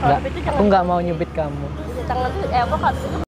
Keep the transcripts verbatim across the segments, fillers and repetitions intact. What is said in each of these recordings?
Kalau nyubit itu jangan. Aku nggak mau nyubit kamu. Jangan tuh, eh aku kalau itu.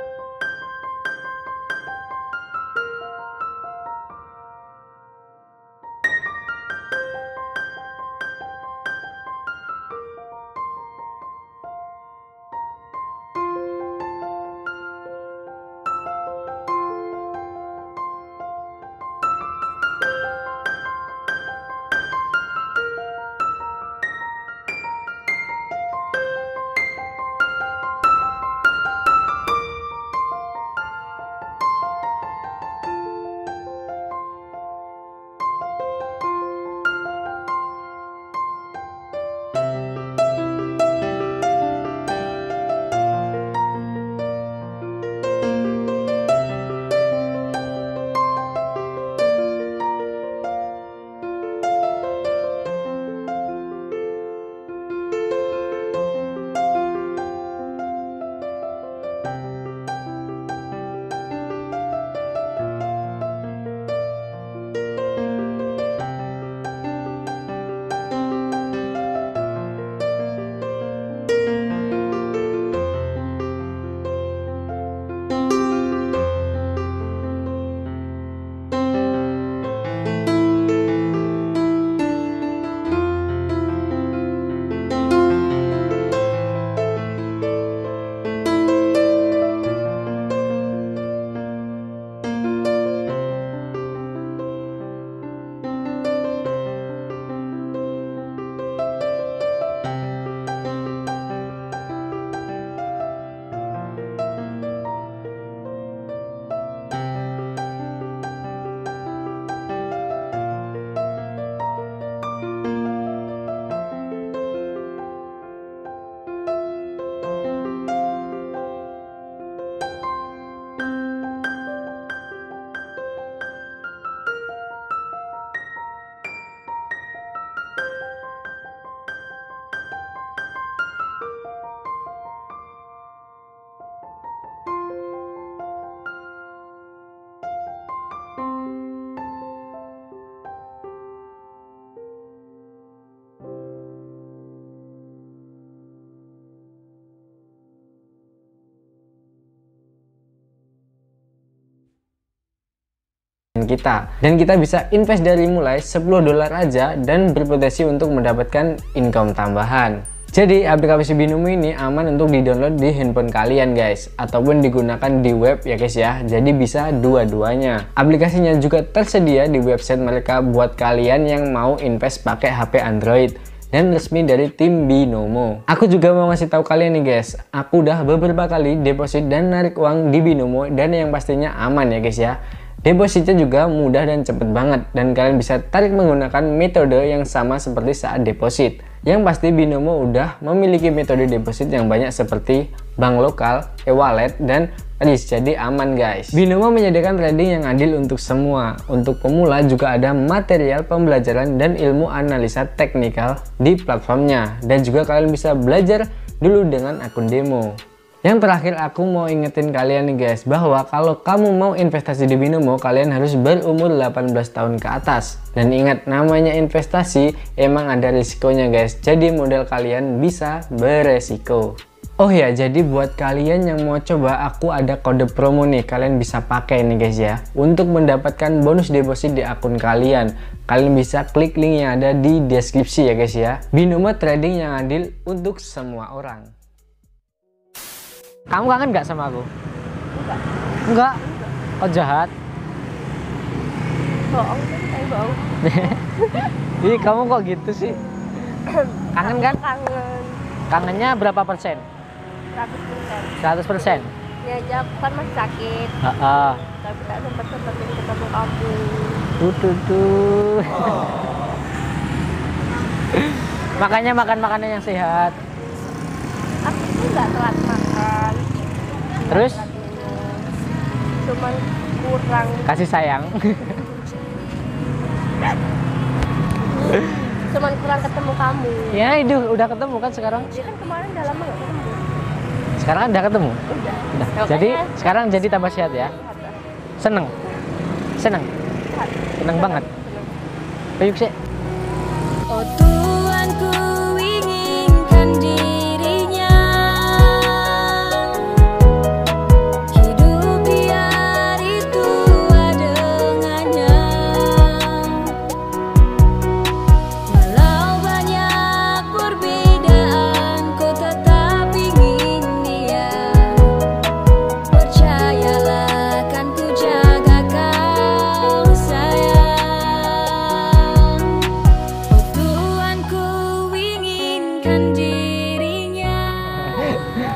kita dan kita bisa invest dari mulai sepuluh dolar aja dan berpotensi untuk mendapatkan income tambahan. Jadi aplikasi Binomo ini aman untuk di-download di handphone kalian guys, ataupun digunakan di web ya guys ya. Jadi bisa dua-duanya. Aplikasinya juga tersedia di website mereka buat kalian yang mau invest pakai H P Android dan resmi dari tim Binomo. Aku juga mau ngasih tahu kalian nih guys, aku udah beberapa kali deposit dan narik uang di Binomo dan yang pastinya aman ya guys ya. Depositnya juga mudah dan cepet banget, dan kalian bisa tarik menggunakan metode yang sama seperti saat deposit. Yang pasti Binomo udah memiliki metode deposit yang banyak seperti bank lokal, e-wallet, dan kris, jadi aman guys. Binomo menyediakan trading yang adil untuk semua. Untuk pemula juga ada material pembelajaran dan ilmu analisa teknikal di platformnya, dan juga kalian bisa belajar dulu dengan akun demo. Yang terakhir aku mau ingetin kalian nih guys, bahwa kalau kamu mau investasi di Binomo, kalian harus berumur delapan belas tahun ke atas. Dan ingat, namanya investasi emang ada risikonya guys, jadi modal kalian bisa beresiko. Oh ya, jadi buat kalian yang mau coba, aku ada kode promo nih, kalian bisa pakai nih guys ya, untuk mendapatkan bonus deposit di akun kalian. Kalian bisa klik link yang ada di deskripsi ya guys ya. Binomo trading yang adil untuk semua orang. Kamu kangen nggak sama aku? Enggak. Enggak? Oh jahat. Bohong, saya bohong. Ih, kamu kok gitu sih? Kangen kan? Kangen. Kangennya berapa persen? seratus persen. seratus persen? Ya aja, kan masih sakit. Heeh. Tapi tak sempat-sempatin ketemu kamu. Tuh tuh tuh. Makanya makan makanan yang sehat. Aku tuh nggak telat makan. Terus? Telat minum. Cuman kurang. Kasih sayang. Cuman kurang ketemu kamu. Ya itu udah ketemu kan sekarang? Dia kan kemarin udah lama nggak ketemu. Sekarang kan udah ketemu? Udah. Udah. Makanya Jadi sekarang jadi tambah sehat ya? Seneng? Seneng? Sehat. Seneng banget? Ayo sih. Oh Tuhan, ku inginkan dirinya.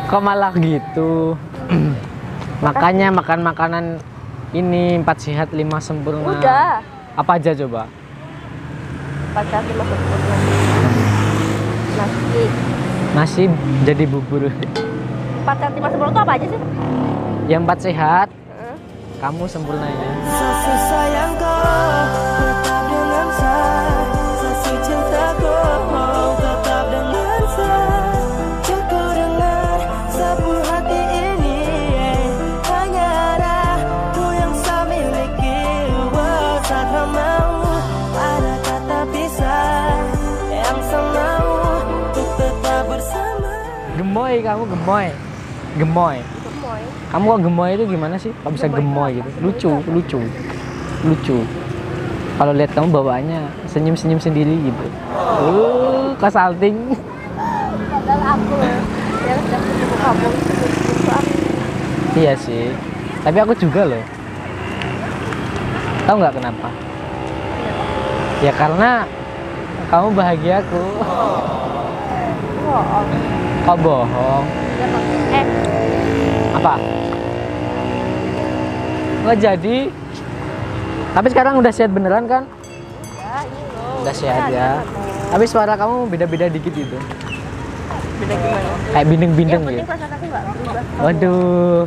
Kok malah gitu? Makanya makan makanan ini empat sehat lima sempurna. Udah. Apa aja coba? Empat sehat lima sempurna. Nasi. Nasi jadi bubur. Empat sehat lima sempurna itu apa aja sih? Yang empat sehat, Uh. kamu sempurnanya. Gemoy, kamu gemoy. Gemoy. Gemoy. Kamu kok gemoy itu gimana sih? Kok bisa Gemoy gemoy itu gitu? apa? Lucu, lucu. Lucu. Kalau lihat kamu bawaannya senyum-senyum sendiri gitu. Uh, kesalting. Padahal aku yang sedang ketemu kamu itu aku. Iya sih. Tapi aku juga loh. Tahu nggak kenapa? Ya karena kamu bahagiaku. Bohong. Kok bohong? Eh, Apa? Nggak jadi. Tapi sekarang udah sehat beneran kan? ya ini loh. Udah sehat Kan, ya. kan, kan. Tapi suara kamu beda-beda dikit gitu. Beda gimana? Kayak bindeng-bindeng Yang penting gitu. perasaan aku nggak berubah. Waduh.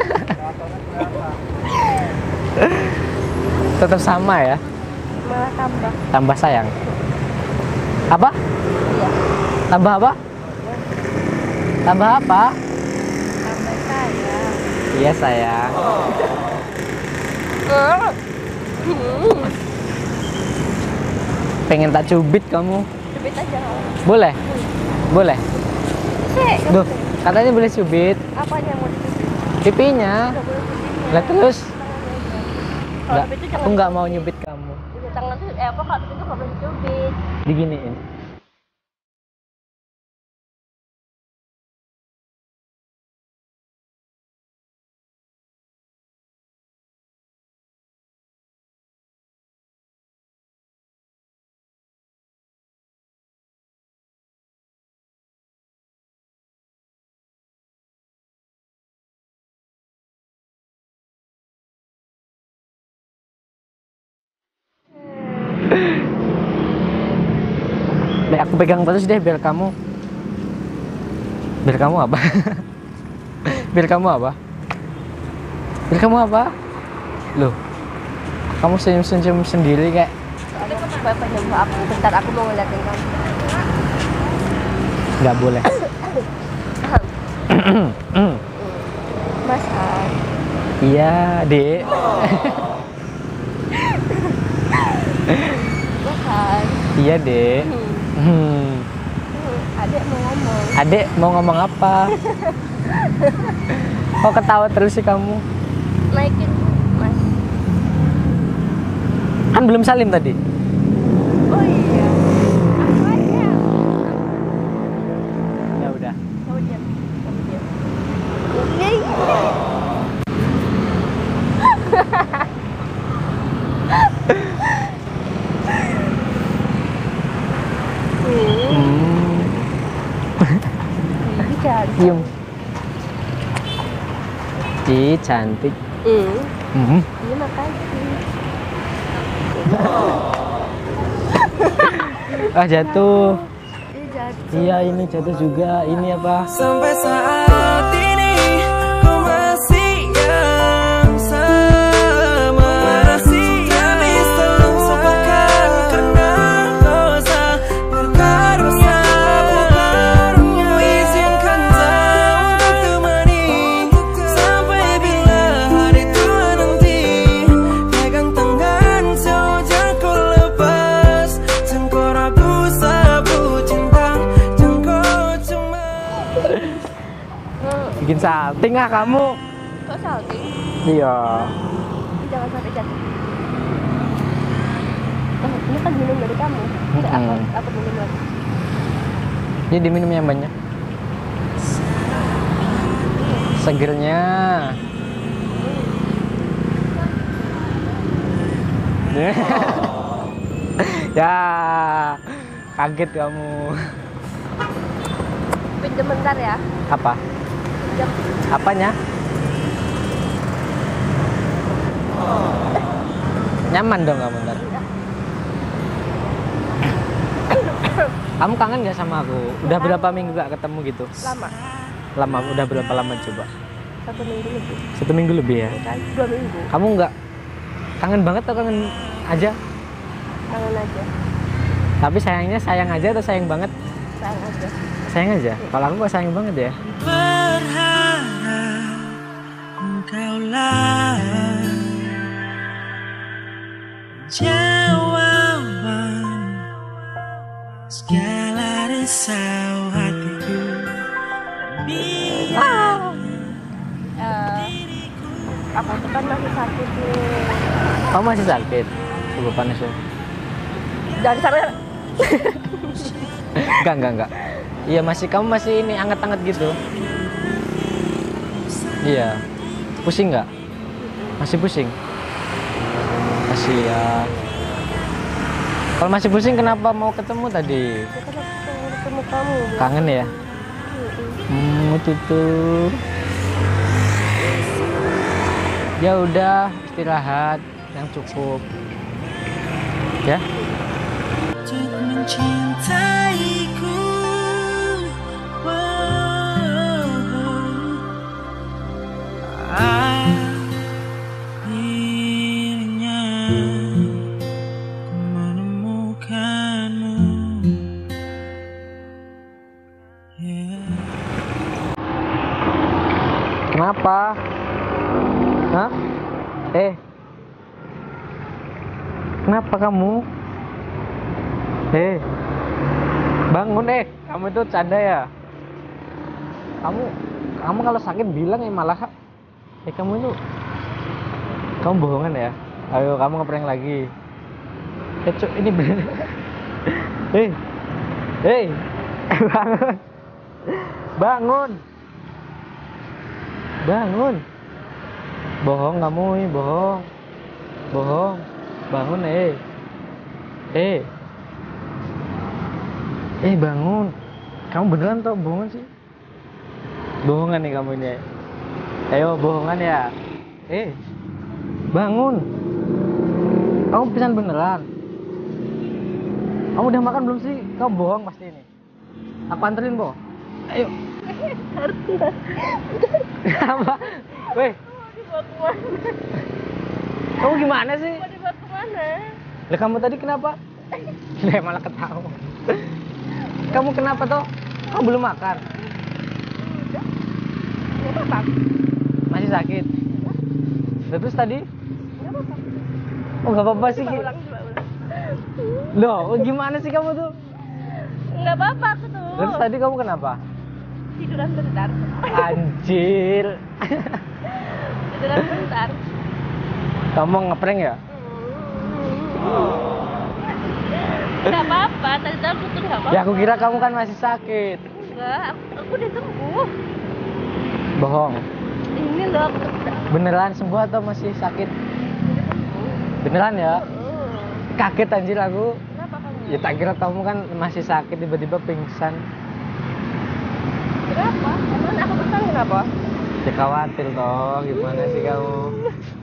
Tetap sama ya? Malah tambah. Tambah sayang. Apa? Iya. Tambah apa? Tambah apa? Tambah sayang. Iya sayang. Pengen tak cubit kamu? Cubit aja. Boleh? Boleh? Sih, Duh, katanya boleh cubit. apanya yang mau dicubit? Pipinya. Nggak boleh cubitnya. Lah terus? Kalau Nggak, cubit itu aku jangan nggak mau dicubit. nyubit kamu. Di tangan tuh, eh apa kalau cubit itu nggak boleh dicubit. Diginiin. Deh, aku pegang terus deh biar kamu. Biar kamu apa? Biar kamu apa? Biar kamu apa? Loh, kamu senyum-senyum sendiri kayak. Soalnya kamu bapak nyuruh aku. Bentar aku mau ngeliatin kamu. Nggak boleh. Mas An. Iya, Dek. Mas An. Iya, Dek. Hmm. Hmm. Hmm, Adek mau ngomong. Adek mau ngomong apa? Kok ketawa terus sih kamu? Naikin Mas. Kan belum salim tadi. Oh iya. Aku aja. Ya udah. Kamu diam. Kamu diam. Yeay. Hmm. Ih, cantik. Cium. Ih, cantik. Hmm. Hmm. Iya makasih. Ah, jatuh. Iya jatuh. Iya, ini jatuh juga. Ini apa? Sampai saat ini kau masih yang sama, masih tak bisa lupakan karena dosa berkarunia. Ku izinkan kau untuk temani sampai bila hari tua nanti. Pegang tangan sejak kau lepas, dan kau ragu sabu cinta, dan kau cuma Bikin salting ah kamu. Kok salting? Iya. Jangan sampai jatuh. Eh, ini kan minum dari kamu. Tidak, aku, Mm-mm. aku minum lagi. Ini diminum yang banyak. Segernya. Ya, kaget kamu. Pinjam bentar ya. Apa? aja. Apanya? Nyaman dong kamu ntar. Kamu kangen gak sama aku? Udah berapa minggu gak ketemu gitu? Lama. Lama, udah berapa lama coba? Satu minggu lebih. Satu minggu lebih ya? Kali dua minggu. Kamu nggak kangen banget atau kangen aja? Kangen aja. Tapi sayangnya sayang aja atau sayang banget? Sayang aja. Sayang aja. Kalau aku kok sayang banget ya? Berharap engkaulah jawaban segala risau hatiku. Ah. Eh, aku tuh kan masih sakit nih. Kamu masih sakit? Coba panas ya. Jangan sampai. Enggak, enggak, enggak. Iya masih, kamu masih ini anget-anget gitu. Iya. Pusing nggak? Masih pusing? Masih ya. Kalau masih pusing kenapa mau ketemu tadi? Ya kan aku pengen ketemu kamu. Kangen ya? Hmm, itu tuh. Ya udah, istirahat yang cukup. Ya. Untuk mencintaiku. Akhirnya ku menemukanmu. Yeah. Kenapa? Hah? Eh. Kenapa kamu? Eh. Bangun eh. Kamu itu canda ya? Kamu kamu kalau sakit bilang ya malah. Eh kamu itu kamu bohongan ya? Ayo kamu ngeprank lagi. Eh cuk, ini bener. Eh. Eh. Bangun. Bangun. Bangun. Bohong kamu ini, bohong. Bohong. Bangun eh. Eh. Eh bangun. Kamu beneran tau bohongan sih? Bohongan nih kamu ini. Ayo bohongan ya. Eh. Bangun. Kamu pisan beneran. Kamu udah makan belum sih? Kamu bohong pasti ini. Aku anterin, Bo. Ayo. Apa? Weh. Dibawa kemana? Kamu gimana sih? Mau dibawa kemana? Lah kamu tadi kenapa? Lah malah ketawa. Kamu kenapa toh? Kamu belum makan? Udah. Nggak apa-apa. Masih sakit? Lah, terus tadi? Nggak apa-apa. Oh nggak apa-apa sih. Coba ulang, coba ulang. Loh, gimana sih kamu tuh? Nggak apa-apa aku tuh. Terus tadi kamu kenapa? Tiduran bentar. Anjir. Tiduran bentar. Kamu ngeprank ya? Nggak apa-apa, tadi tuh aku tuh nggak apa-apa. Ya aku kira kamu kan masih sakit. Enggak, aku, aku udah sembuh. Bohong. Ini loh aku udah Beneran sembuh atau masih sakit? Beneran ya? sembuh. Kaget anjir aku. Kenapa kamu? Ya tak kira kamu kan masih sakit tiba-tiba pingsan. Kenapa? Emang aku pesan kenapa? Ya khawatir toh, gimana sih kamu?